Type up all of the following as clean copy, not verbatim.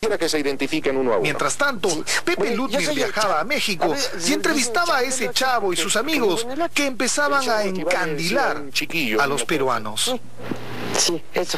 Quisiera que se identifiquen uno a uno. Mientras tanto, Pepe Bueno, Ludwig yo soy el viajaba a Chavo. México A ver, y entrevistaba a ese chavo y sus amigos que empezaban a encandilar a los peruanos. Sí, eso.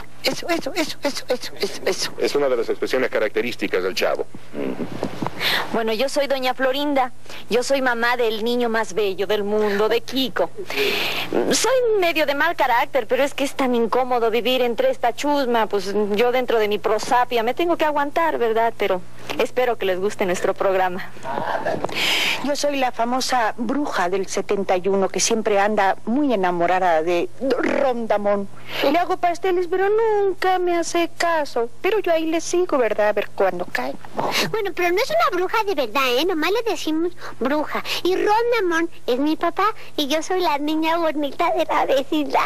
Es una de las expresiones características del Chavo. Bueno, yo soy doña Florinda. Yo soy mamá del niño más bello del mundo, de Kiko. Soy medio de mal carácter, pero es que es tan incómodo vivir entre esta chusma. Pues yo dentro de mi prosapia me tengo que aguantar, ¿verdad? Pero espero que les guste nuestro programa. Yo soy la famosa bruja del 71 que siempre anda muy enamorada de Rondamón. Le hago pasteles, pero nunca me hace caso. Pero yo ahí le sigo, ¿verdad? A ver cuándo cae. Bueno, pero no es una bruja de verdad, ¿eh? Nomás le decimos bruja. Y Rondamón es mi papá y yo soy la niña bonita de la vecindad.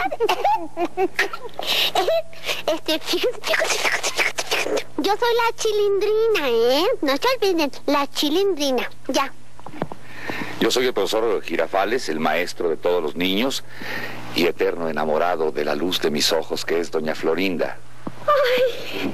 Yo soy la chilindrina, ¿eh? No se olviden, la chilindrina. Ya. Yo soy el profesor Girafales, el maestro de todos los niños y eterno enamorado de la luz de mis ojos, que es doña Florinda. Ay.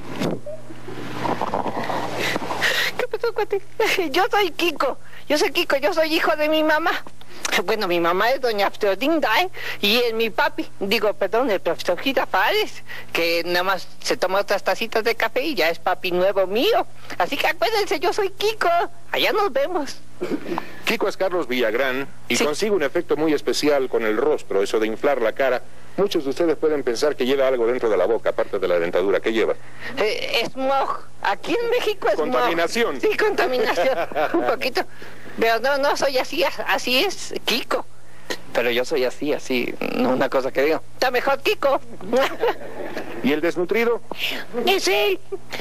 ¿Qué pasó, cuate? Yo soy Kiko, yo soy hijo de mi mamá. Bueno, mi mamá es doña Florinda, ¿eh? Y es mi papi, el profesor Girafales, que nada más se toma otras tacitas de café y ya es papi nuevo mío. Así que acuérdense, yo soy Kiko, allá nos vemos. Kiko es Carlos Villagrán y Sí. consigue un efecto muy especial con el rostro, eso de inflar la cara. Muchos de ustedes pueden pensar que lleva algo dentro de la boca, aparte de la dentadura. ¿Qué lleva? Smog, aquí en México es Contaminación. Sí, contaminación, un poquito. Pero no soy así, así es Kiko. Pero yo soy así, no una cosa que digo. Está mejor Kiko. ¿Y el desnutrido? Es él.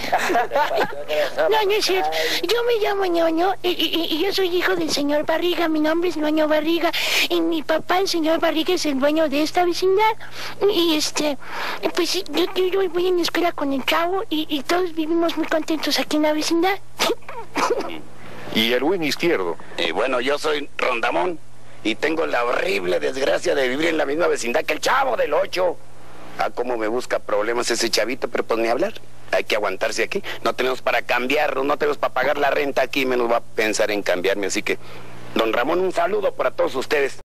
No es cierto. Yo me llamo Ñoño y yo soy hijo del señor Barriga. Mi nombre es Ñoño Barriga y mi papá, el señor Barriga, es el dueño de esta vecindad. Y pues yo voy en la escuela con el Chavo y todos vivimos muy contentos aquí en la vecindad. ¿Y el wing izquierdo? Bueno, yo soy Rondamón y tengo la horrible desgracia de vivir en la misma vecindad que el Chavo del 8. Ah, cómo me busca problemas ese chavito, pero pues ni hablar. Hay que aguantarse aquí. No tenemos para cambiarlo, no tenemos para pagar la renta aquí, menos va a pensar en cambiarme. Así que, don Ramón, un saludo para todos ustedes.